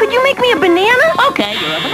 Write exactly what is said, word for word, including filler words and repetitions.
Could you make me a banana? Okay, you're a